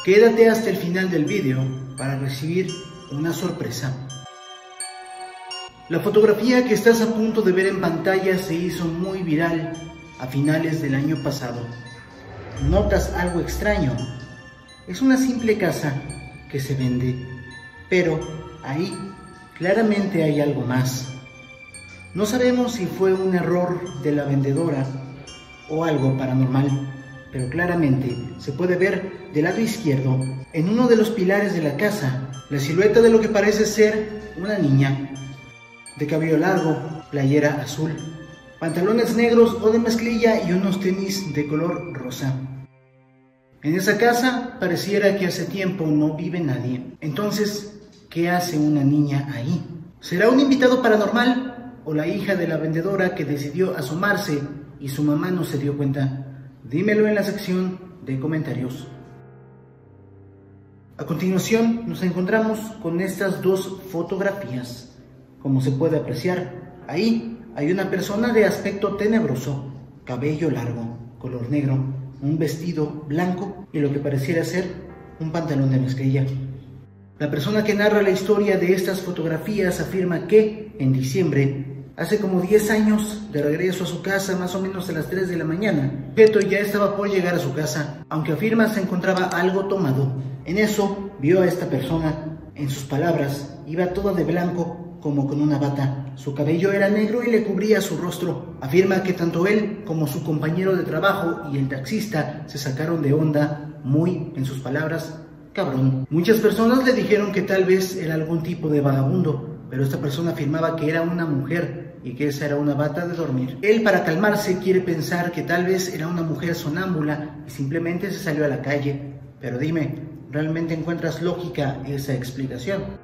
Quédate hasta el final del video para recibir una sorpresa. La fotografía que estás a punto de ver en pantalla se hizo muy viral a finales del año pasado. ¿Notas algo extraño? Es una simple casa que se vende, pero ahí claramente hay algo más. No sabemos si fue un error de la vendedora o algo paranormal, pero claramente se puede ver del lado izquierdo, en uno de los pilares de la casa, la silueta de lo que parece ser una niña, de cabello largo, playera azul, pantalones negros o de mezclilla y unos tenis de color rosa. En esa casa pareciera que hace tiempo no vive nadie. Entonces, ¿qué hace una niña ahí? ¿Será un invitado paranormal o la hija de la vendedora que decidió asomarse y su mamá no se dio cuenta? Dímelo en la sección de comentarios. A continuación nos encontramos con estas dos fotografías. Como se puede apreciar, ahí hay una persona de aspecto tenebroso, cabello largo, color negro, un vestido blanco y lo que pareciera ser un pantalón de mezclilla. La persona que narra la historia de estas fotografías afirma que en diciembre, hace como 10 años, de regreso a su casa más o menos a las 3 de la mañana, Beto ya estaba por llegar a su casa, aunque afirma se encontraba algo tomado. En eso vio a esta persona, en sus palabras, iba toda de blanco como con una bata. Su cabello era negro y le cubría su rostro. Afirma que tanto él como su compañero de trabajo y el taxista se sacaron de onda, muy, en sus palabras, cabrón. Muchas personas le dijeron que tal vez era algún tipo de vagabundo, pero esta persona afirmaba que era una mujer y que esa era una bata de dormir. Él, para calmarse, quiere pensar que tal vez era una mujer sonámbula y simplemente se salió a la calle. Pero dime, ¿realmente encuentras lógica esa explicación?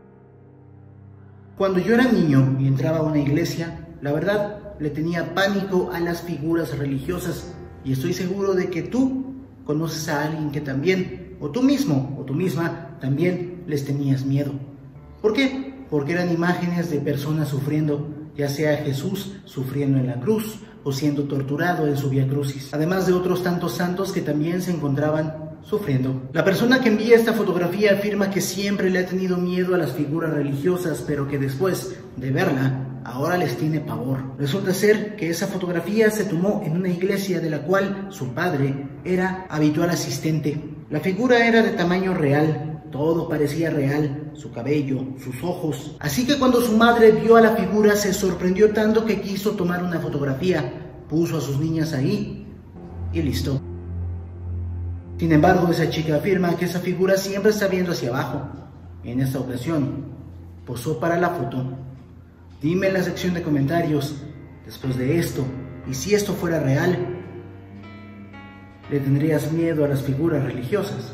Cuando yo era niño y entraba a una iglesia, la verdad le tenía pánico a las figuras religiosas y estoy seguro de que tú conoces a alguien que también, o tú mismo o tú misma, también les tenías miedo. ¿Por qué? Porque eran imágenes de personas sufriendo, ya sea Jesús sufriendo en la cruz o siendo torturado en su Vía Crucis, además de otros tantos santos que también se encontraban sufriendo. La persona que envía esta fotografía afirma que siempre le ha tenido miedo a las figuras religiosas, pero que después de verla, ahora les tiene pavor. Resulta ser que esa fotografía se tomó en una iglesia de la cual su padre era habitual asistente. La figura era de tamaño real, todo parecía real, su cabello, sus ojos. Así que cuando su madre vio a la figura se sorprendió tanto que quiso tomar una fotografía, puso a sus niñas ahí y listo. Sin embargo, esa chica afirma que esa figura siempre está viendo hacia abajo. En esta ocasión, posó para la foto. Dime en la sección de comentarios, después de esto, y si esto fuera real, ¿le tendrías miedo a las figuras religiosas?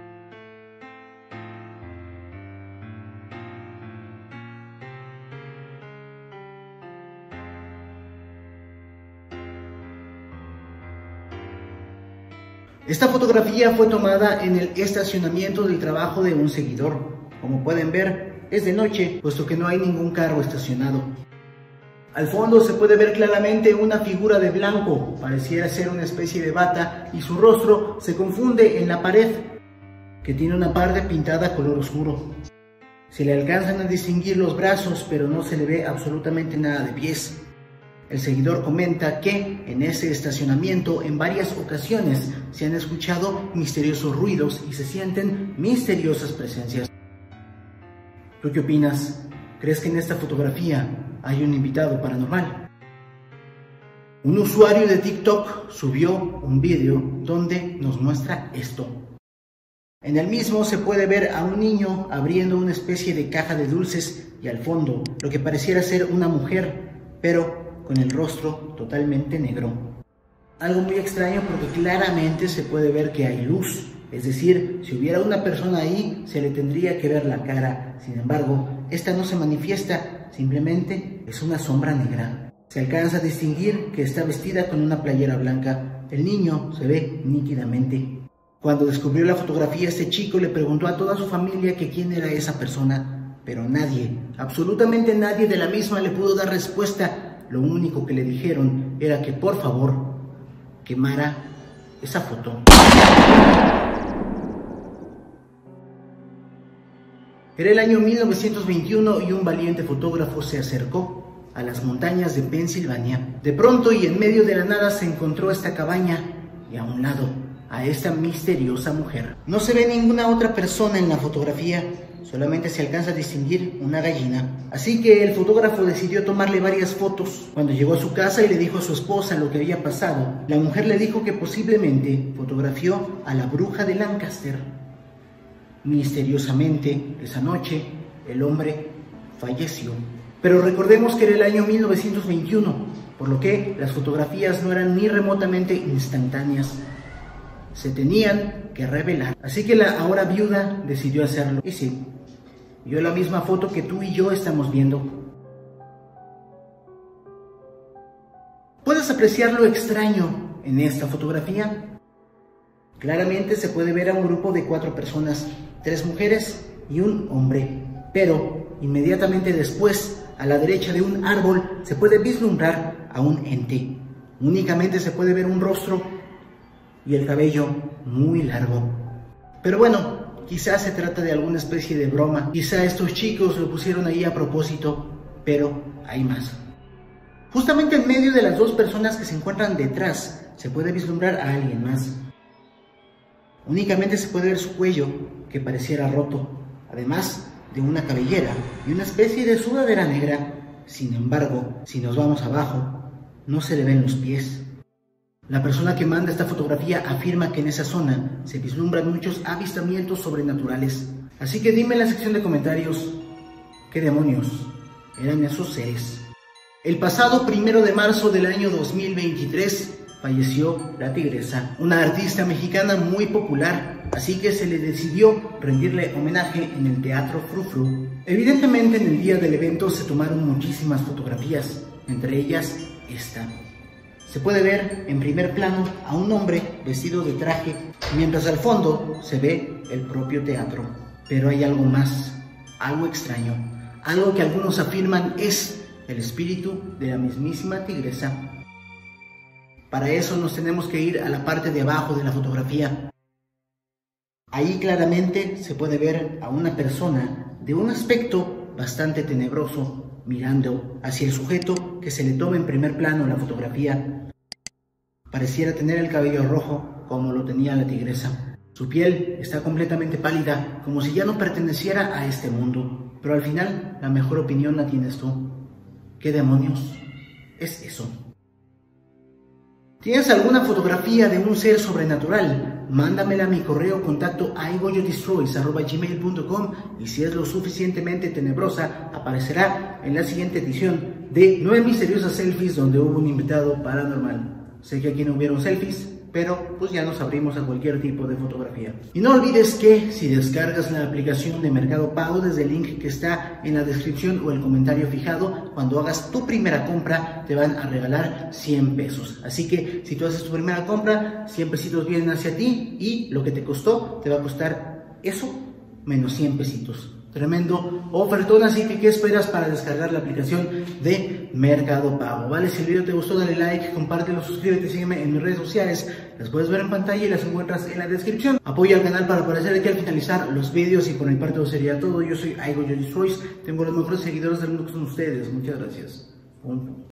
Esta fotografía fue tomada en el estacionamiento del trabajo de un seguidor. Como pueden ver, es de noche, puesto que no hay ningún carro estacionado. Al fondo se puede ver claramente una figura de blanco, pareciera ser una especie de bata, y su rostro se confunde en la pared, que tiene una parte pintada color oscuro. Se le alcanzan a distinguir los brazos, pero no se le ve absolutamente nada de pies. El seguidor comenta que en ese estacionamiento en varias ocasiones se han escuchado misteriosos ruidos y se sienten misteriosas presencias. ¿Tú qué opinas? ¿Crees que en esta fotografía hay un invitado paranormal? Un usuario de TikTok subió un video donde nos muestra esto. En el mismo se puede ver a un niño abriendo una especie de caja de dulces y al fondo lo que pareciera ser una mujer, pero con el rostro totalmente negro. Algo muy extraño porque claramente se puede ver que hay luz, es decir, si hubiera una persona ahí se le tendría que ver la cara. Sin embargo, esta no se manifiesta, simplemente es una sombra negra. Se alcanza a distinguir que está vestida con una playera blanca. El niño se ve nítidamente. Cuando descubrió la fotografía, este chico le preguntó a toda su familia que quién era esa persona, pero nadie, absolutamente nadie de la misma le pudo dar respuesta. Lo único que le dijeron era que por favor quemara esa foto. Era el año 1921 y un valiente fotógrafo se acercó a las montañas de Pensilvania. De pronto y en medio de la nada se encontró esta cabaña y a un lado a esta misteriosa mujer. No se ve ninguna otra persona en la fotografía, solamente se alcanza a distinguir una gallina. Así que el fotógrafo decidió tomarle varias fotos. Cuando llegó a su casa y le dijo a su esposa lo que había pasado, la mujer le dijo que posiblemente fotografió a la bruja de Lancaster. Misteriosamente, esa noche, el hombre falleció. Pero recordemos que era el año 1921, por lo que las fotografías no eran ni remotamente instantáneas. Se tenían que revelar. Así que la ahora viuda decidió hacerlo. Y sí, vio la misma foto que tú y yo estamos viendo. ¿Puedes apreciar lo extraño en esta fotografía? Claramente se puede ver a un grupo de 4 personas, 3 mujeres y un hombre. Pero inmediatamente después, a la derecha de un árbol, se puede vislumbrar a un ente. Únicamente se puede ver un rostro y el cabello muy largo. Pero bueno, quizás se trata de alguna especie de broma. Quizá estos chicos lo pusieron ahí a propósito, pero hay más. Justamente en medio de las 2 personas que se encuentran detrás, se puede vislumbrar a alguien más. Únicamente se puede ver su cuello, que pareciera roto, además de una cabellera y una especie de sudadera negra. Sin embargo, si nos vamos abajo, no se le ven los pies. La persona que manda esta fotografía afirma que en esa zona se vislumbran muchos avistamientos sobrenaturales. Así que dime en la sección de comentarios, ¿qué demonios eran esos seres? El pasado 1 de marzo del año 2023 falleció la Tigresa, una artista mexicana muy popular, así que se le decidió rendirle homenaje en el Teatro Fru Fru. Evidentemente en el día del evento se tomaron muchísimas fotografías, entre ellas esta. Se puede ver en primer plano a un hombre vestido de traje, mientras al fondo se ve el propio teatro. Pero hay algo más, algo extraño, algo que algunos afirman es el espíritu de la mismísima Tigresa. Para eso nos tenemos que ir a la parte de abajo de la fotografía. Ahí claramente se puede ver a una persona de un aspecto bastante tenebroso, mirando hacia el sujeto que se le toma en primer plano en la fotografía. Pareciera tener el cabello rojo como lo tenía la Tigresa. Su piel está completamente pálida, como si ya no perteneciera a este mundo. Pero al final, la mejor opinión la tienes tú. ¿Qué demonios es eso? ¿Tienes alguna fotografía de un ser sobrenatural? Mándamela a mi correo contacto igoyodestroys@gmail.com y si es lo suficientemente tenebrosa, aparecerá en la siguiente edición de 9 misteriosas selfies donde hubo un invitado paranormal. Sé que aquí no hubieron selfies, pero pues ya nos abrimos a cualquier tipo de fotografía. Y no olvides que si descargas la aplicación de Mercado Pago desde el link que está en la descripción o el comentario fijado, cuando hagas tu primera compra te van a regalar 100 pesos. Así que si tú haces tu primera compra, 100 pesitos vienen hacia ti y lo que te costó te va a costar eso menos 100 pesitos. Tremendo ofertón, así que ¿qué esperas para descargar la aplicación de Mercado Pago? Vale, si el video te gustó dale like, compártelo, suscríbete, sígueme en mis redes sociales, las puedes ver en pantalla y las encuentras en la descripción. Apoya al canal para aparecer aquí al finalizar los vídeos y por mi parte eso sería todo. Yo soy iGoYoDestroys, tengo los mejores seguidores del mundo que son ustedes, muchas gracias.